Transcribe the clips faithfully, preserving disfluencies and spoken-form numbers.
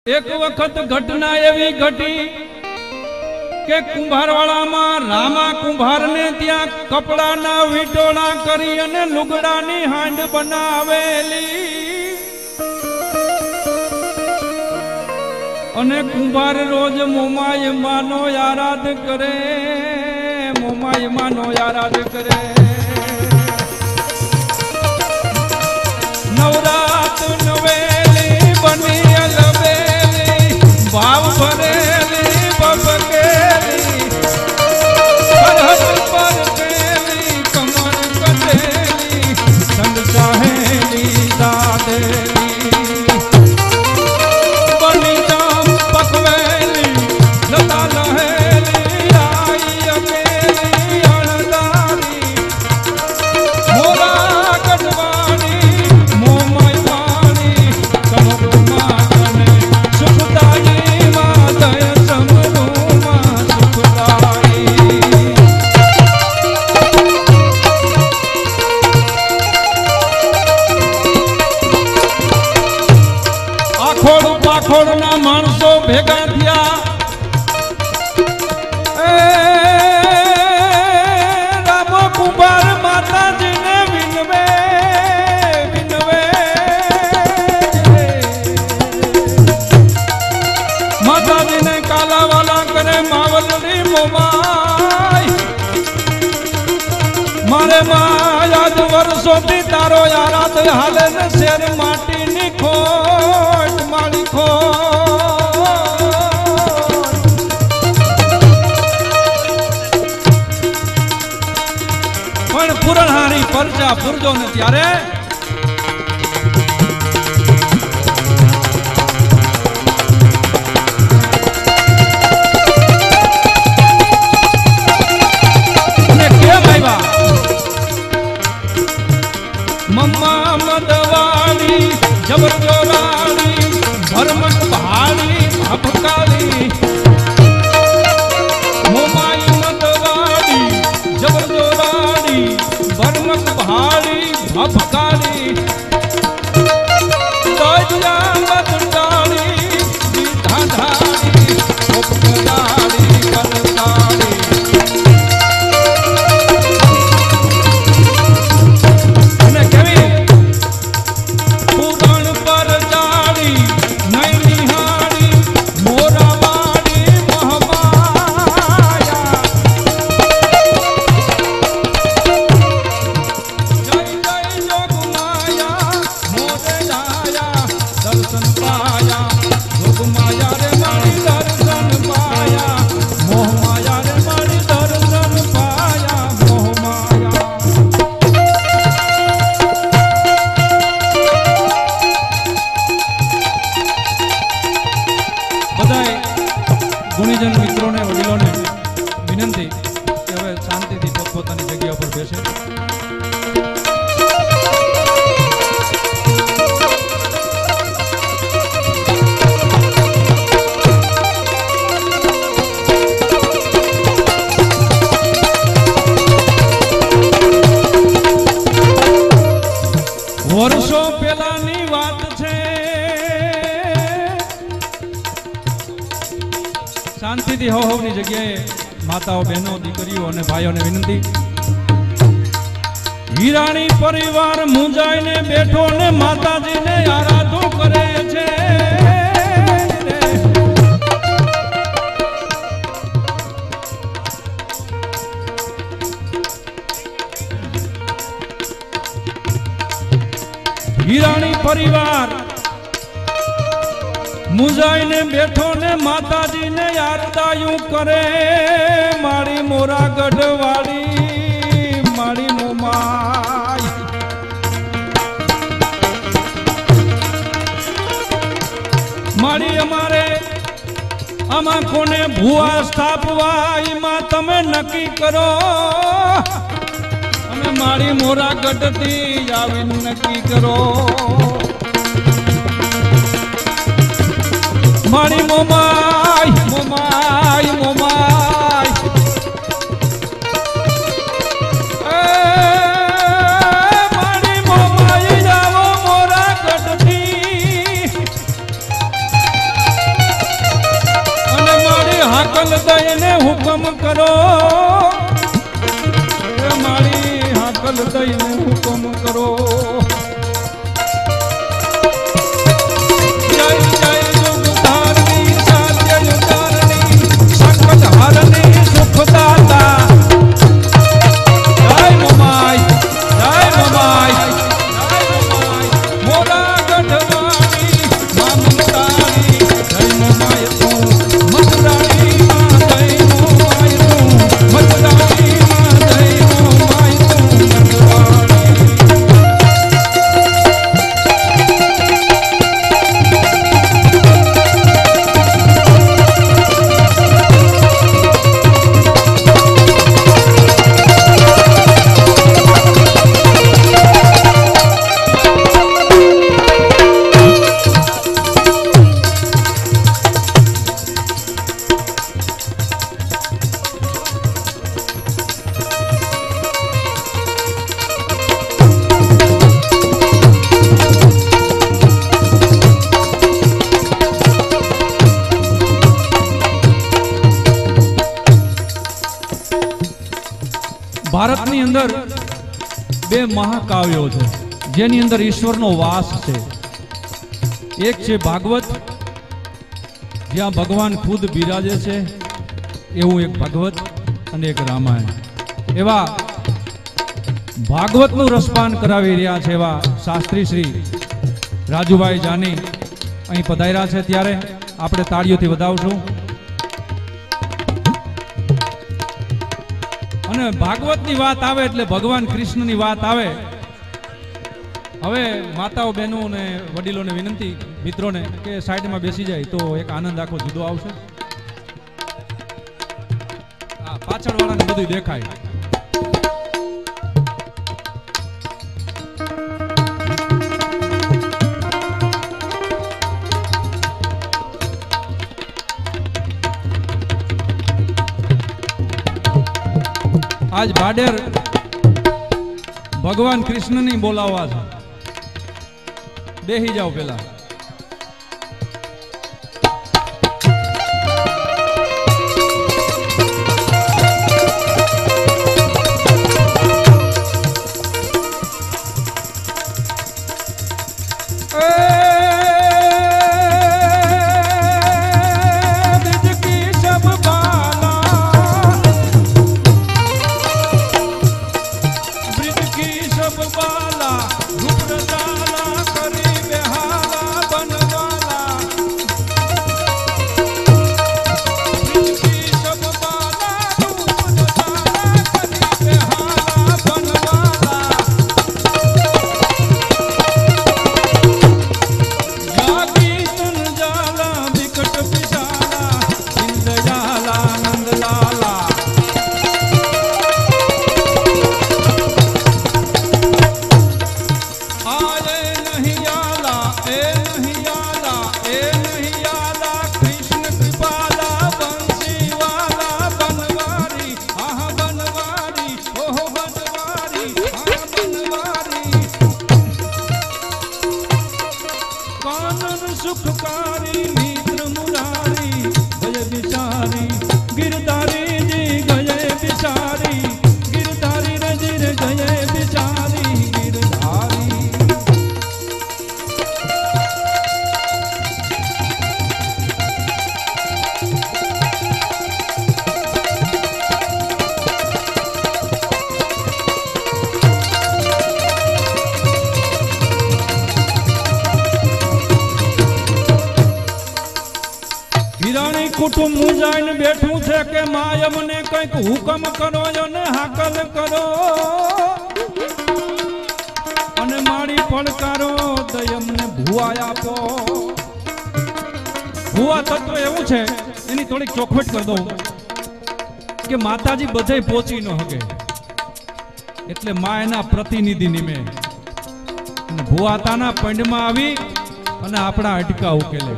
एक वक्त घटना एवी घटी के कुंभारवाड़ा में रामा कुंभार ने त्या कपड़ा ना विटोड़ा करी अने लुगड़ा नी हांड बनावेली अने कुंभार रोज मोमाय मानो आराध करे मोमाय मानो आराध करे नवरात नवेली बनी अलबेली भाव भरेली बबकेली सरहद पर केली कमर कटेली संग चाहेली दादेली बनी जाम पकवेली लता लहेली आई अकेली अणदारी मोरा गढ़वानी खोड़ना माणसो भेगा थिया रामो कुंभार माता जी ने विनवे विनवे माता जी ने काला वाला करे मावलनी मोमाई मारे माँ याद वर्षों थी तारो यारात हाले ने शेर माटी नी खोट माली पण पुरणहारी परचा पुरजो ने त्यारे ने केम आव्या मम्मा मदवाली जबरजोराली धर्मक भाली भपकाली मोमाई मतवाली जबरजोराली धर्मक भाली भपकाली तोजा मतडाली धाधाली उपकराली बनकाली અને કેવી પૂરણ પર જાળી નહીં નિહાળી મોરાવાળી મહમાયા જય જય જોગમાયા મોરે જાયા દર્શન પાયા જોગમાયા રે મારી દર્શન પાયા મોહમાયા રે મારી દર્શન પાયા મોહમાયા બધાય ગુણીજન મિત્રોને વડીલોને વિનંતી કે હવે શાંતિથી પોતપોતાની જગ્યા પર બેસે વર્ષો પહેલાની વાત છે શાંતિથી હો હોની જગ્યાએ માતાઓ બહેનો દીકરીઓ અને ભાઈઓને વિનંતી હીરાણી પરિવાર મુંજાઈને બેઠો ને માતાજીને આરાધો કરે છે હીરાણી પરિવાર મુંજાઈને બેઠો ને માતાજી ને યારદાયું કરે મારી મોરા ગઢવાળી મારી મોમાઈ મારી અમારે આમાં કોને ભૂવા સ્થાપવા એમાં તમે નક્કી કરો અમે મારી મોરા ગઢથી આવીને નક્કી કરો મારી મોમાઈ મોમાઈ મોમાઈ એ મારી મોમાઈ જાવો મોરા ગઢથી દઈને હુકમ કરો મારી હાકલ દઈને હુકમ કરો જય જય જુગધારની સાધ્ય યુતારની સંકટ હરની સુખદાતા જય મમાઈ જય મમાઈ જય મમાઈ મોરા ગઢવાણી મા મમતાની જય મમાઈ તું મથુરાની માં જય મમાઈ તું મથુરાની માં જય મમાઈ તું મથુરાની ભારતની અંદર બે મહાકાવ્યો છે જેની અંદર ઈશ્વરનો વાસ છે. એક છે ભાગવત જ્યાં ભગવાન ખુદ બિરાજે છે એવું એક ભાગવત અને એક રામાયણ. એવા ભાગવતનું રસપાન કરાવી રહ્યા છે એવા શાસ્ત્રી શ્રી રાજુભાઈ જાની અહીં પધાર્યા છે ત્યારે આપણે તાળીઓથી વધાવશું. અને ભાગવતની વાત આવે એટલે ભગવાન કૃષ્ણની વાત આવે. હવે માતાઓ બહેનો ને વડીલોને વિનંતી મિત્રોને કે સાઈડમાં બેસી જાય તો એક આનંદ આખો જુદો આવશે. આ પાછળ વાળાને બધું દેખાય. આજ ભાડેર ભગવાન કૃષ્ણની બોલાવવા છે. બેહી જાઓ પેલા. सुखकारी मित्र मुरारी गय बिचारी गिरधारी जी गय बिचारी गिरधारी रजिर गय बिचारी गिरधारी. હિરાણી કુટુંબ મુજાઈને બેઠું છે કે માય મને કંઈક હુકમ કરો અને હાકલ કરો અને મારી પડકારો દયમને ભુવા આપો. ભુવા તત્વ એવું છે એની થોડીક ચોખવટ કરી દઉં કે માતાજી બધે પહોંચી ન શકે એટલે મા એના પ્રતિનિધિ નિમે અને ભુવાતાના પંડમાં આવી અને આપણા અટકા ઉકેલે.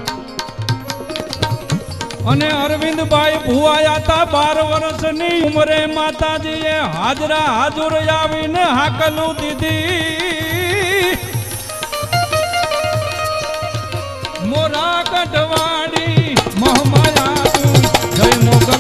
અને અરવિંદભાઈ ભુવાયા તા બાર વર્ષની ઉંમરે માતાજીએ હાજરા હાજર આવીને હાકલું દીધી. મોરા કઢવાડી મોહમાયા તું જય મોગ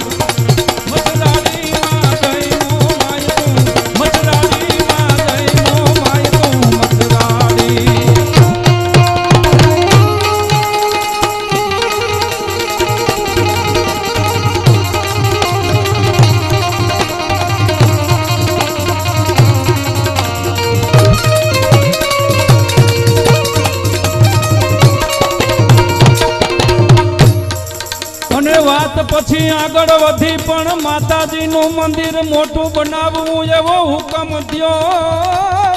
વાત પછી આગળ વધી પણ માતાજીનું મંદિર મોટું બનાવવું એવો હુકમ થયો.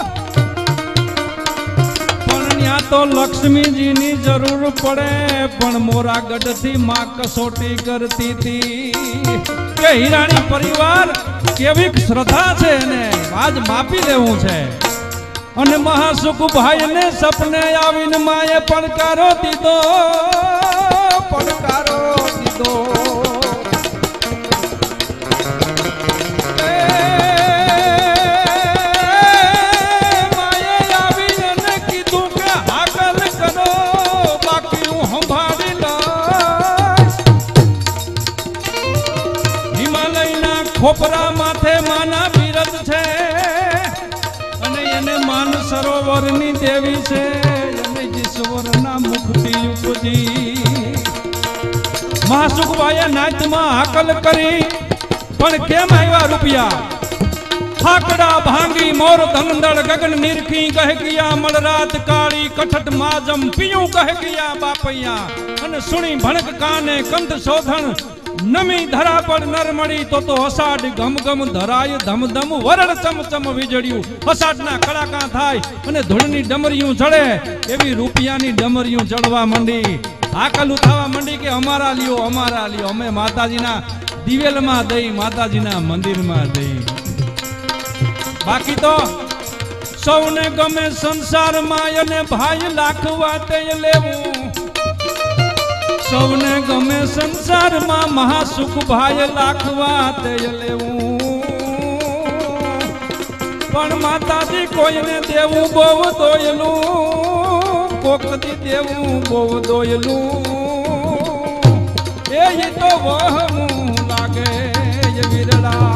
પણ ત્યાં તો લક્ષ્મીજીની જરૂર પડે, પણ મોરાગઢથી માં કસોટી કરતી હતી કે હિરાણી પરિવાર કેવી શ્રદ્ધા છે ને આજ માપી લેવું છે. અને મહાસુખભાઈ ને સપને આવીને માએ પડકારો દીધો, પડકારો દીધો. માએ આવીને કીધું કે હાકલ કરો, બાકી હું સંભાળી લઈશ. હિમાલયના ખોપરા માથે માના બિરદ છે અને એને માન સરોવરની દેવી છે, અને ઈશ્વરના મુખથી ઉપજી. મહાસુખભાઈએ નાચમાં હાકલ કરી, પણ કેમ આવ્યા રૂપિયા? હાકડા ભાંગી મોર ધનદળ ગગન નિરખી કહે ગયા મળરાત કાળી કઠટ માજમ પીયું કહે ગયા બાપૈયા. અને સુણી ભણક કાને કંઠ શોધણ નમી ધરા પર નર મળી તો તો હસાડ ગમ ગમ ધરાય ધમ ધમ વરડ ચમચમ વીજળ્યું. હસાડના કડાકા થાય અને ધૂળની ડમરીયું જળે એવી રૂપિયાની ડમરીયું જળવા માંડી. હાકલ ઉઠાવા માંડી કે અમારા લ્યો, અમારા લ્યો, અમે માતાજીના દિવેલમાં દઈ, માતાજીના મંદિરમાં દઈ. બાકી તો સૌને ગમે સંસારમાં અને ભાઈ લાખ વાટે લેવું. સૌને ગમે સંસારમાં મહાસુખભાઈ લાખ વાટે લેવું. પણ માતાજી કોઈને દેવું બહુ દોયલું, કોકથી દેવું બહુ દોયલું. એ તો વહમું લાગે વિરડા.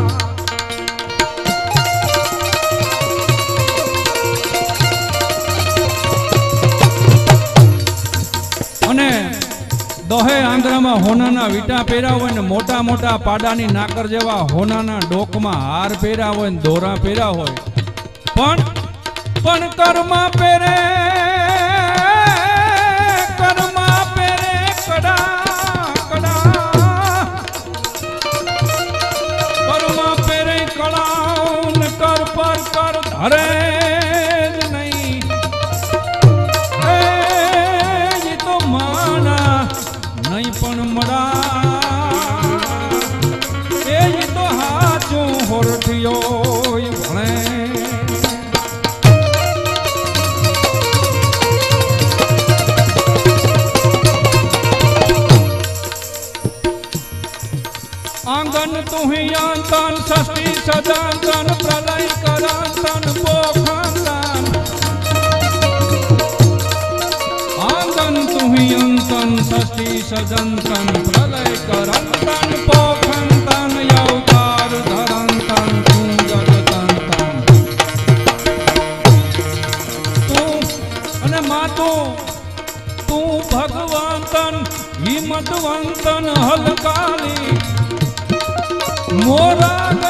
અને દોહે આંગરામાં હોનાના વીટા પહેર્યા હોય ને મોટા મોટા પાડાની નાકર જેવા હોનાના ડોકમાં હાર પહેર્યા હોય ને દોરા પહેર્યા હોય, પણ પણ કર્મા પહેરે, કર્મા પહેરે કડા કડા, કર્મા પહેરે કડા ને કર પર કર ધરે પણ મળા. એ તો હાચું હોરઠિયો ભણે. આંગન તુહી અંતન ષષ્ઠી સદાંતન પ્રલય કરાંતન પોખંતન. આંગન તુહી અંતન ષષ્ઠી સદંતન પ્રલય કરંતન પોખંતન અવતાર ધરંતન તું જગતંતન. તું અને માતું તું ભગવંતન હિંમતવંતન હલકાલી. મોરા